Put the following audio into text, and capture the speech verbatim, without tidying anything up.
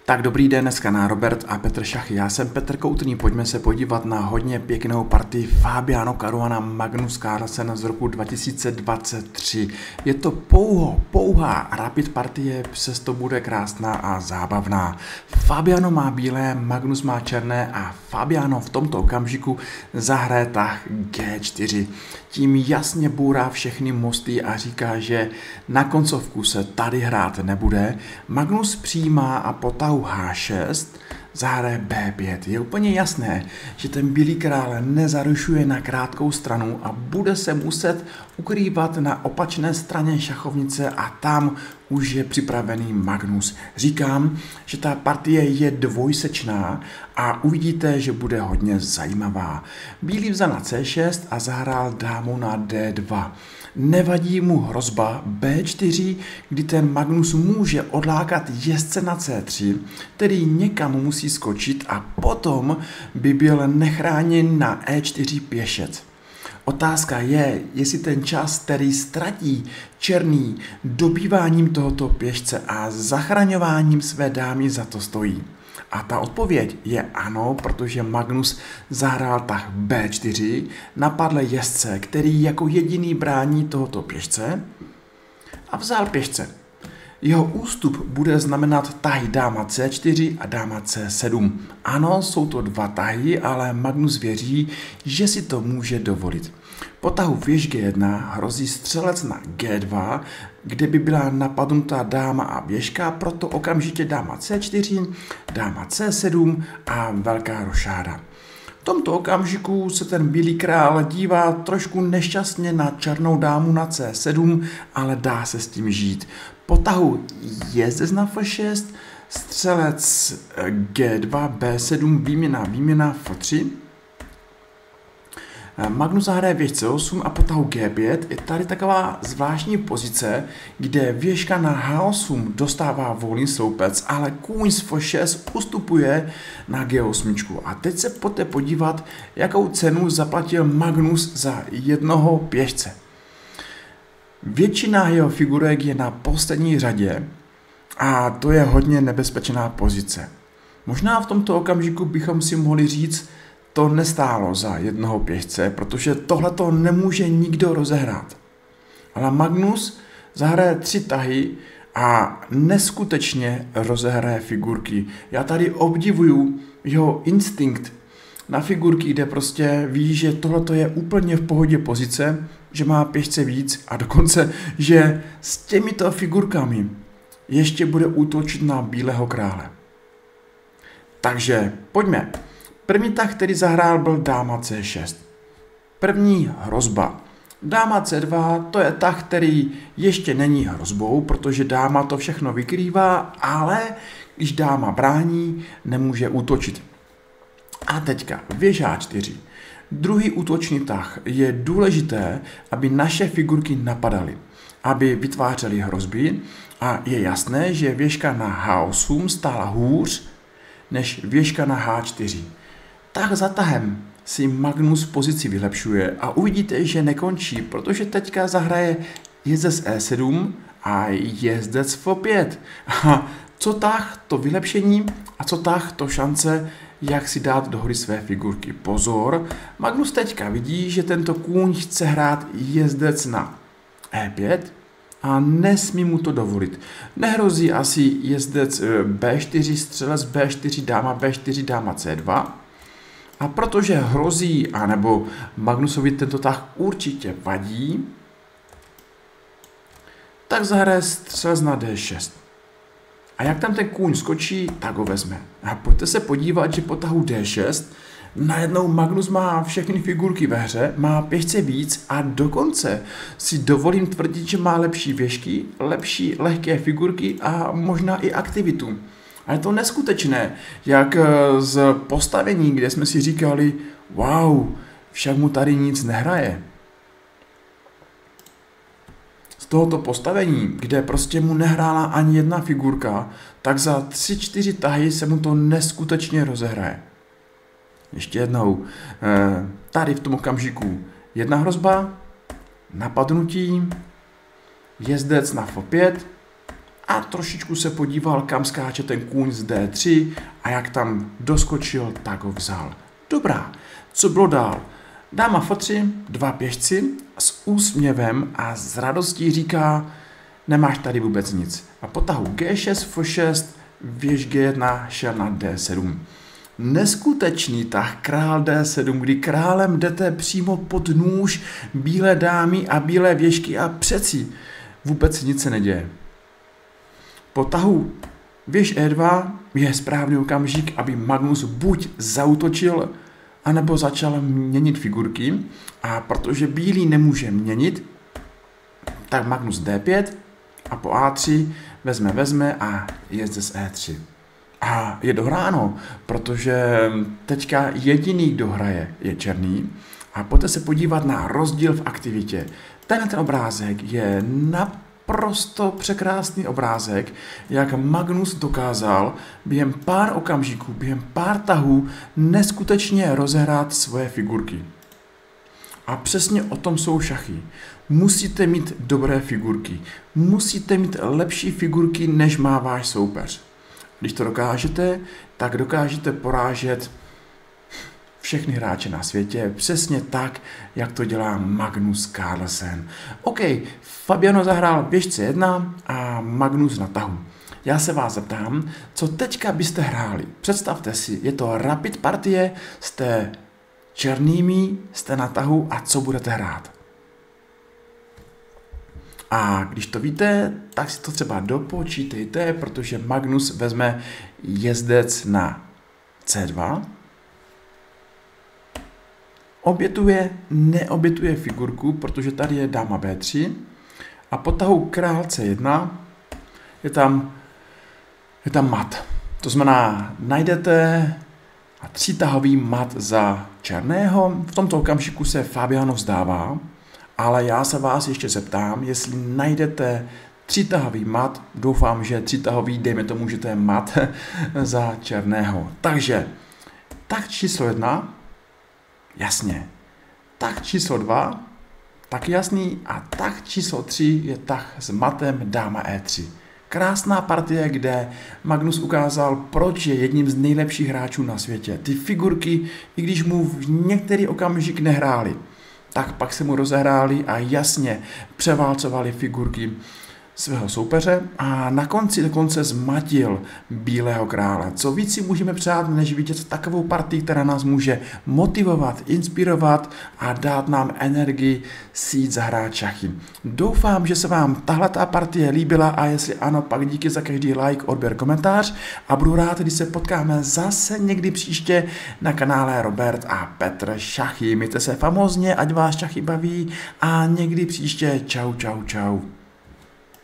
Tak dobrý den, dneska na Robert a Petr Šachy. Já jsem Petr Koutný, pojďme se podívat na hodně pěknou partii Fabiano Caruana Magnus Carlsen z roku dva tisíce dvacet tři. Je to pouho, pouhá rapid partie, přesto bude krásná a zábavná. Fabiano má bílé, Magnus má černé a Fabiano v tomto okamžiku zahraje tah G čtyři. Tím jasně bourá všechny mosty a říká, že na koncovku se tady hrát nebude. Magnus přijímá a po tahu H šest zahraje B pět. Je úplně jasné, že ten bílý král nezarušuje na krátkou stranu a bude se muset ukrývat na opačné straně šachovnice a tam už je připravený Magnus. Říkám, že ta partie je dvojsečná a uvidíte, že bude hodně zajímavá. Bílý vzal na C šest a zahrál dámu na D dva. Nevadí mu hrozba B čtyři, kdy ten Magnus může odlákat jezdce na C tři, který někam musí skočit a potom by byl nechráněn na E čtyři pěšec. Otázka je, jestli ten čas, který ztratí černý dobýváním tohoto pěšce a zachraňováním své dámy, za to stojí. A ta odpověď je ano, protože Magnus zahrál tah B čtyři, napadl jezdce, který jako jediný brání tohoto pěšce a vzal pěšce. Jeho ústup bude znamenat tahy dáma C čtyři a dáma C sedm. Ano, jsou to dva tahy, ale Magnus věří, že si to může dovolit. Po tahu věž G jedna hrozí střelec na G dva, kde by byla napadnutá dáma a věžka, proto okamžitě dáma C čtyři, dáma C sedm a velká rošáda. V tomto okamžiku se ten bílý král dívá trošku nešťastně na černou dámu na C sedm, ale dá se s tím žít. Po tahu jezdec na F šest, střelec G dva, B sedm, výměna, výměna F tři. Magnus zahraje věž C osm a po tahu G pět je tady taková zvláštní pozice, kde věžka na H osm dostává volný sloupec, ale kůň z F šest ustupuje na G osm. A teď se pojďte podívat, jakou cenu zaplatil Magnus za jednoho pěšce. Většina jeho figurek je na poslední řadě a to je hodně nebezpečná pozice. Možná v tomto okamžiku bychom si mohli říct, to nestálo za jednoho pěšce, protože tohleto nemůže nikdo rozehrát. Ale Magnus zahraje tři tahy a neskutečně rozehraje figurky. Já tady obdivuju jeho instinkt na figurky, kde prostě ví, že tohleto je úplně v pohodě pozice, že má pěšce víc a dokonce, že s těmito figurkami ještě bude útočit na bílého krále. Takže pojďme. První tah, který zahrál, byl dáma C šest. První hrozba. Dáma C dva, to je tah, který ještě není hrozbou, protože dáma to všechno vykrývá, ale když dáma brání, nemůže útočit. A teďka věž H čtyři. Druhý útočný tah. Je důležité, aby naše figurky napadaly, aby vytvářely hrozby a je jasné, že věžka na H osm stála hůř než věžka na H čtyři. Tah za tahem si Magnus pozici vylepšuje a uvidíte, že nekončí, protože teďka zahraje jezdec E sedm a jezdec F pět. A co tah, to vylepšení, a co tah, to šance, jak si dát do hry své figurky. Pozor, Magnus teďka vidí, že tento kůň chce hrát jezdec na E pět a nesmí mu to dovolit. Nehrozí asi jezdec B čtyři, střelec B čtyři, dáma B čtyři, dáma C dva. A protože hrozí, anebo Magnusovi tento tah určitě vadí, tak zahraje střelec na D šest. A jak tam ten kůň skočí, tak ho vezme. A pojďte se podívat, že po tahu D šest najednou Magnus má všechny figurky ve hře, má pěšce víc a dokonce si dovolím tvrdit, že má lepší věžky, lepší lehké figurky a možná i aktivitu. A je to neskutečné, jak z postavení, kde jsme si říkali, wow, však mu tady nic nehraje. Z tohoto postavení, kde prostě mu nehrála ani jedna figurka, tak za tři čtyři tahy se mu to neskutečně rozehraje. Ještě jednou, tady v tom okamžiku jedna hrozba, napadnutí, jezdec na F pět, a trošičku se podíval, kam skáče ten kůň z D tři a jak tam doskočil, tak ho vzal. Dobrá, co bylo dál? Dáma F tři, dva pěšci s úsměvem a s radostí říká, nemáš tady vůbec nic. A po tahu G šest, F šest, věž G jedna šel na D sedm. Neskutečný tah král D sedm, kdy králem jdete přímo pod nůž bílé dámy a bílé věžky a přeci vůbec nic se neděje. Po tahu věž E dva je správný okamžik, aby Magnus buď zaútočil, anebo začal měnit figurky, a protože bílý nemůže měnit, tak Magnus D pět a po A tři vezme, vezme a jezde z E tři. A je dohráno, protože teďka jediný, kdo hraje, je černý. A pojďte se podívat na rozdíl v aktivitě. Tenhle ten obrázek je naprosto překrásný obrázek, jak Magnus dokázal během pár okamžiků, během pár tahů neskutečně rozehrát svoje figurky. A přesně o tom jsou šachy. Musíte mít dobré figurky. Musíte mít lepší figurky, než má váš soupeř. Když to dokážete, tak dokážete porážet všechny hráče na světě přesně tak, jak to dělá Magnus Carlsen. OK, Fabiano zahrál běžce jedna a Magnus na tahu. Já se vás zeptám, co teďka byste hráli? Představte si, je to rapid partie, jste černými, jste na tahu a co budete hrát? A když to víte, tak si to třeba dopočítejte, protože Magnus vezme jezdec na C dva, obětuje, neobětuje figurku, protože tady je dáma B tři a po tahu král C jedna je tam, je tam mat. To znamená, najdete třítahový mat za černého, v tomto okamžiku se Fabiano vzdává, ale já se vás ještě zeptám, jestli najdete třítahový mat, doufám, že třítahový, dejme tomu, že to je mat za černého. Takže, tak číslo jedna, jasně. Tak číslo dva, tak jasný. A tak číslo tři je tah s matem dáma E tři. Krásná partie, kde Magnus ukázal, proč je jedním z nejlepších hráčů na světě. Ty figurky, i když mu v některý okamžik nehráli, tak pak se mu rozehráli a jasně převálcovali figurky svého soupeře a na konci dokonce zmatil bílého krále. Co víc si můžeme přát, než vidět takovou partii, která nás může motivovat, inspirovat a dát nám energii si jít zahrát šachy. Doufám, že se vám tahleta partie líbila a jestli ano, pak díky za každý like, odběr, komentář a budu rád, když se potkáme zase někdy příště na kanále Robert a Petr Šachy. Mějte se famózně, ať vás šachy baví a někdy příště. Čau, čau, čau.